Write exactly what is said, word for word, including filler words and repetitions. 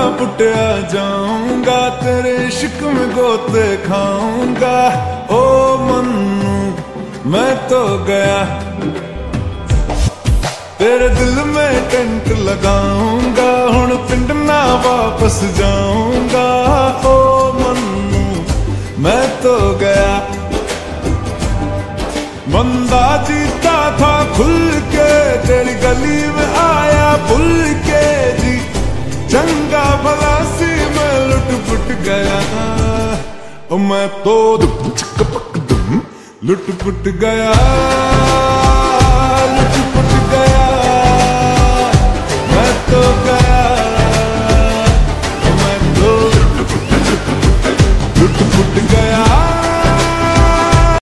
पुटिया जाऊंगा, तेरे इश्क में गोते खाऊंगा। ओ मन्नू मैं तो गया, तेरे दिल में टेंट लगाऊंगा, हुण पिंड ना वापस जाऊंगा। ओ मन्नू मैं तो गया, बंदा जीता था खुल के, तेरी गली में आया भूल के जी। चंगा भला सी मैं लुट पुट गया, मैं तो लुट पुट गया।